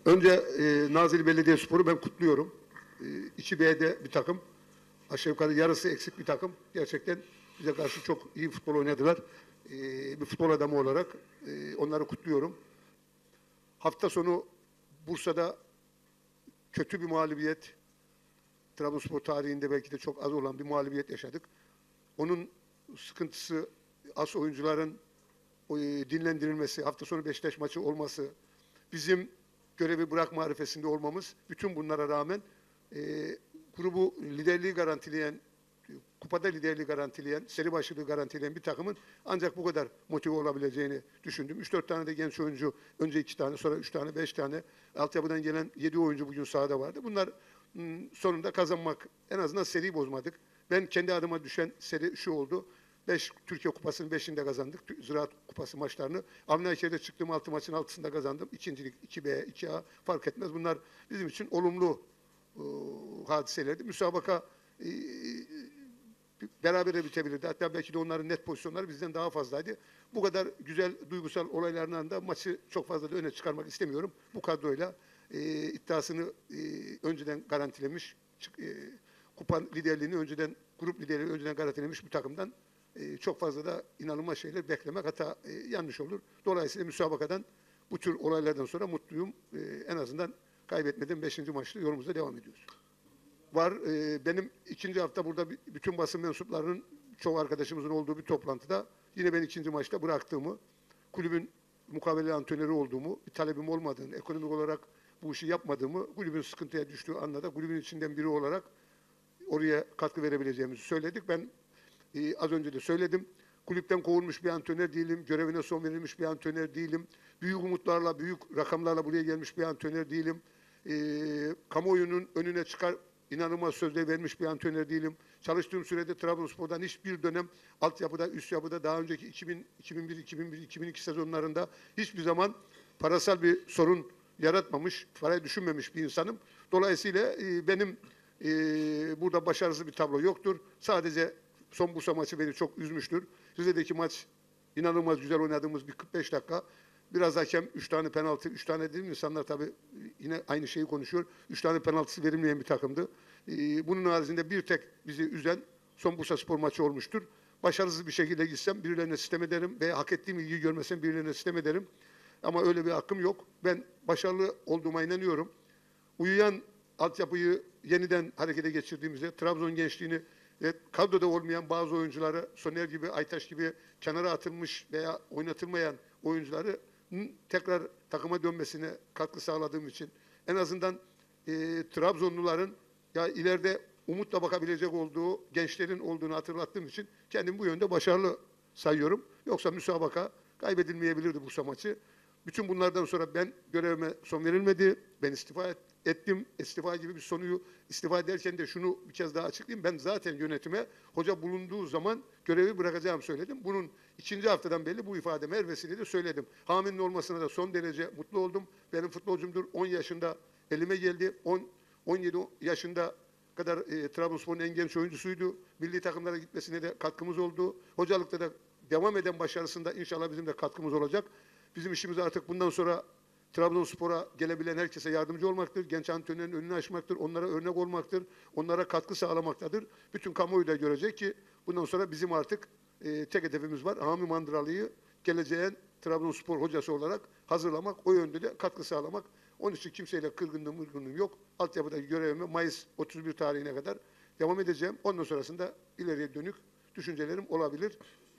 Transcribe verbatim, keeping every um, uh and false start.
Önce e, Nazilli Belediyespor'u ben kutluyorum. E, iki B'de bir takım. Aşağı yukarı yarısı eksik bir takım. Gerçekten bize karşı çok iyi futbol oynadılar. E, bir futbol adamı olarak e, onları kutluyorum. Hafta sonu Bursa'da kötü bir mağlubiyet, Trabzonspor tarihinde belki de çok az olan bir mağlubiyet yaşadık. Onun sıkıntısı as oyuncuların o, e, dinlendirilmesi, hafta sonu Beşiktaş maçı olması, bizim görevi bırakma arifesinde olmamız, bütün bunlara rağmen e, grubu liderliği garantileyen, kupada liderliği garantileyen, seri başlılığı garantileyen bir takımın ancak bu kadar motive olabileceğini düşündüm. Üç dört tane de genç oyuncu, önce iki tane, sonra üç tane, beş tane, altyapıdan gelen yedi oyuncu bugün sahada vardı. Bunlar sonunda kazanmak, en azından seri bozmadık. Ben kendi adıma düşen seri şu oldu. beş Türkiye Kupası'nın beşinde kazandık. Ziraat Kupası maçlarını. Avni Ayşe'de çıktığım altı maçın altısında kazandım. İkincilik, iki B, iki A fark etmez. Bunlar bizim için olumlu e, hadiselerdi. Müsabaka e, berabere bitebilirdi. Hatta belki de onların net pozisyonları bizden daha fazlaydı. Bu kadar güzel duygusal olaylarından da maçı çok fazla da öne çıkarmak istemiyorum. Bu kadroyla e, iddiasını e, önceden garantilemiş, e, kupa liderliğini önceden, grup liderliğini önceden garantilemiş bir takımdan e, çok fazla da inanılmaz şeyler beklemek hatta e, yanlış olur. Dolayısıyla müsabakadan bu tür olaylardan sonra mutluyum. E, en azından kaybetmeden beşinci maçta yolumuza devam ediyoruz. Var. E, benim ikinci hafta burada bütün basın mensuplarının çoğu arkadaşımızın olduğu bir toplantıda yine ben ikinci maçta bıraktığımı, kulübün mukavele antrenörü olduğumu, bir talebim olmadığını, ekonomik olarak bu işi yapmadığımı, kulübün sıkıntıya düştüğü anda da kulübün içinden biri olarak oraya katkı verebileceğimizi söyledik. Ben e, az önce de söyledim. Kulüpten kovulmuş bir antrenör değilim. Görevine son verilmiş bir antrenör değilim. Büyük umutlarla, büyük rakamlarla buraya gelmiş bir antrenör değilim. E, kamuoyunun önüne çıkar inanılmaz sözler vermiş bir antrenör değilim. Çalıştığım sürede Trabzonspor'dan hiçbir dönem altyapıda, üst yapıda daha önceki iki bin, iki bin bir, iki bin bir, iki bin iki sezonlarında hiçbir zaman parasal bir sorun yaratmamış, parayı düşünmemiş bir insanım. Dolayısıyla e, benim e, burada başarısız bir tablo yoktur. Sadece son Bursa maçı beni çok üzmüştür. Rize'deki maç inanılmaz güzel oynadığımız bir kırk beş dakika. Biraz hakem, üç tane penaltı, üç tane değil mi? İnsanlar tabii yine aynı şeyi konuşuyor. Üç tane penaltısı verilmeyen bir takımdı. Ee, bunun haricinde bir tek bizi üzen son Bursa Spor maçı olmuştur. Başarısız bir şekilde gitsem birilerine sistem ederim veya hak ettiğim ilgiyi görmesem birilerine sistem ederim. Ama öyle bir hakkım yok. Ben başarılı olduğuma inanıyorum. Uyuyan altyapıyı yeniden harekete geçirdiğimizde Trabzon gençliğini ve kadroda olmayan bazı oyuncuları, Soner gibi, Aytaş gibi kenara atılmış veya oynatılmayan oyuncuları tekrar takıma dönmesine katkı sağladığım için en azından e, Trabzonluların ya ileride umutla bakabilecek olduğu gençlerin olduğunu hatırlattığım için kendimi bu yönde başarılı sayıyorum. Yoksa müsabaka kaybedilmeyebilirdi Bursa maçı. Bütün bunlardan sonra ben görevime son verilmedi. Ben istifa et, ettim. İstifa gibi bir sonuyu istifa ederken de şunu bir kez daha açıklayayım. Ben zaten yönetime hoca bulunduğu zaman görevi bırakacağımı söyledim. Bunun ikinci haftadan belli bu ifademi her vesileyle söyledim. Haminin olmasına da son derece mutlu oldum. Benim futbolcumdur. on yaşında elime geldi. on on yedi yaşında kadar e, Trabzonspor'un en genç oyuncusuydu. Milli takımlara gitmesine de katkımız oldu. Hocalıkta da devam eden başarısında inşallah bizim de katkımız olacak. Bizim işimiz artık bundan sonra Trabzonspor'a gelebilen herkese yardımcı olmaktır. Genç antrenörün önünü açmaktır. Onlara örnek olmaktır. Onlara katkı sağlamaktadır. Bütün kamuoyu da görecek ki bundan sonra bizim artık e, tek hedefimiz var. Hami Mandıralı'yı geleceğin Trabzonspor hocası olarak hazırlamak, o yönde de katkı sağlamak. Onun için kimseyle kırgınlığım, mırgınlığım yok. Altyapıdaki görevime Mayıs otuz bir tarihine kadar devam edeceğim. Ondan sonrasında ileriye dönük düşüncelerim olabilir.